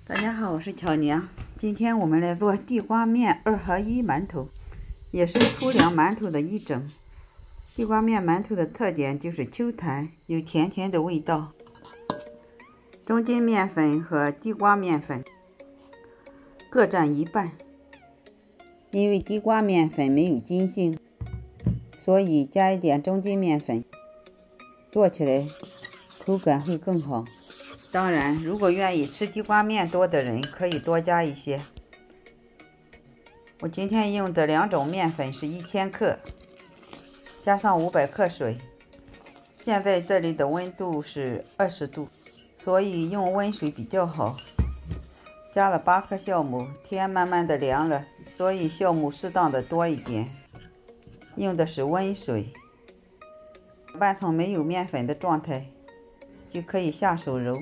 大家好，我是巧娘。今天我们来做地瓜面2合1馒头，也是粗粮馒头的一种。地瓜面馒头的特点就是 Q 弹，有甜甜的味道。中筋面粉和地瓜面粉各占一半。因为地瓜面粉没有筋性，所以加一点中筋面粉，做起来口感会更好。当然，如果愿意吃地瓜面多的人，可以多加一些。我今天用的2种面粉是1000克，加上500克水。现在这里的温度是20度，所以用温水比较好。加了8克酵母，天慢慢的凉了，所以酵母适当的多一点。用的是温水。拌成没有面粉的状态，就可以下手揉。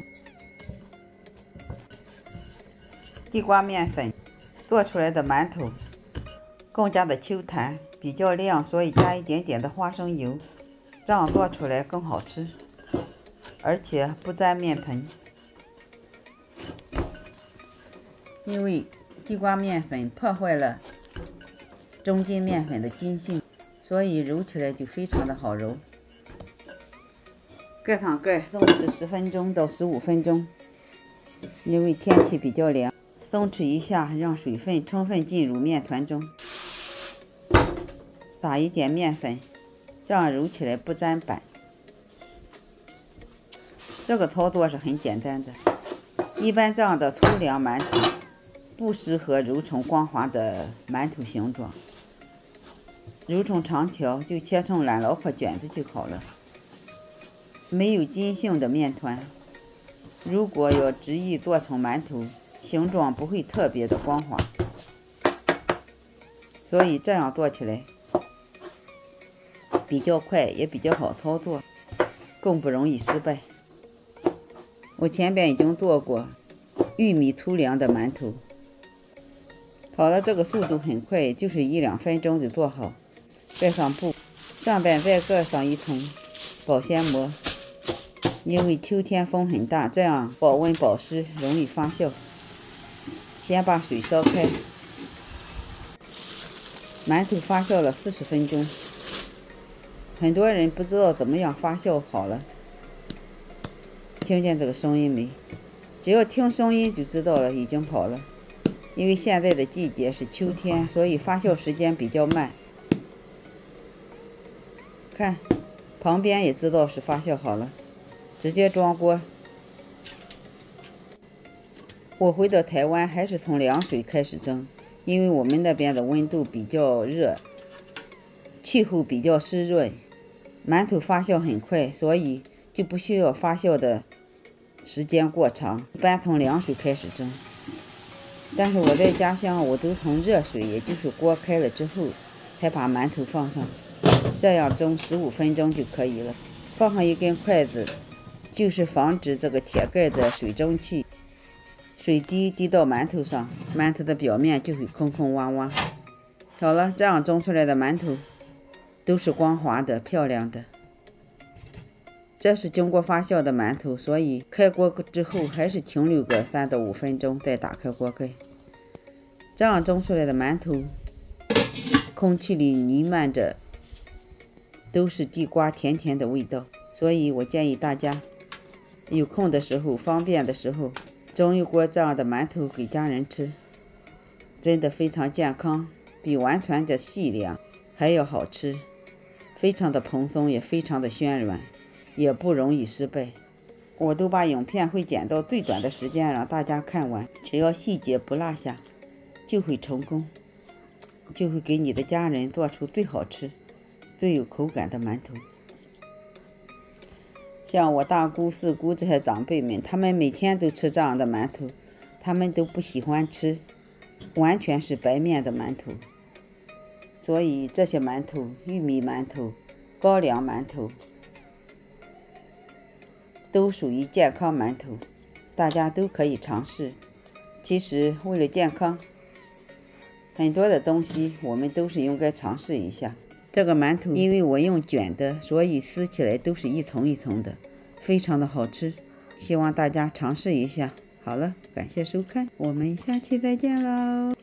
地瓜面粉做出来的馒头更加的 Q 弹，比较亮，所以加一点点的花生油，这样做出来更好吃，而且不沾面盆。因为地瓜面粉破坏了中筋面粉的筋性，所以揉起来就非常的好揉。盖上盖，松弛10分钟到15分钟。因为天气比较凉，松弛一下，让水分充分进入面团中。撒一点面粉，这样揉起来不粘板。这个操作是很简单的。一般这样的粗粮馒头不适合揉成光滑的馒头形状，揉成长条就切成懒老婆卷子就好了。没有筋性的面团，如果要执意做成馒头，形状不会特别的光滑，所以这样做起来比较快，也比较好操作，更不容易失败。我前边已经做过玉米粗粮的馒头，烤的这个速度很快，就是1-2分钟就做好。盖上布，上边再盖上一层保鲜膜。因为秋天风很大，这样保温保湿，容易发酵。先把水烧开，馒头发酵了40分钟。很多人不知道怎么样发酵好了，听见这个声音没？只要听声音就知道了，已经好了。因为现在的季节是秋天，所以发酵时间比较慢。看，旁边也知道是发酵好了。直接装锅。我回到台湾还是从凉水开始蒸，因为我们那边的温度比较热，气候比较湿润，馒头发酵很快，所以就不需要发酵的时间过长，一般从凉水开始蒸。但是我在家乡，我都从热水，也就是锅开了之后，才把馒头放上，这样蒸15分钟就可以了。放上一根筷子，就是防止这个铁盖的水蒸气水滴到馒头上，馒头的表面就会空空洼洼。好了，这样蒸出来的馒头都是光滑的、漂亮的。这是经过发酵的馒头，所以开锅之后还是停留个3到5分钟，再打开锅盖。这样蒸出来的馒头，空气里弥漫着都是地瓜甜甜的味道，所以我建议大家有空的时候，方便的时候，蒸一锅这样的馒头给家人吃，真的非常健康，比完全的细粮还要好吃，非常的蓬松，也非常的暄软，也不容易失败。我都把影片会剪到最短的时间让大家看完，只要细节不落下，就会成功，就会给你的家人做出最好吃、最有口感的馒头。像我大姑、四姑这些长辈们，他们每天都吃这样的馒头，他们都不喜欢吃完全是白面的馒头，所以这些馒头，玉米馒头、高粱馒头都属于健康馒头，大家都可以尝试。其实为了健康，很多的东西我们都是应该尝试一下。这个馒头因为我用卷的，所以撕起来都是一层一层的，非常的好吃，希望大家尝试一下。 好了，感谢收看，我们下期再见喽。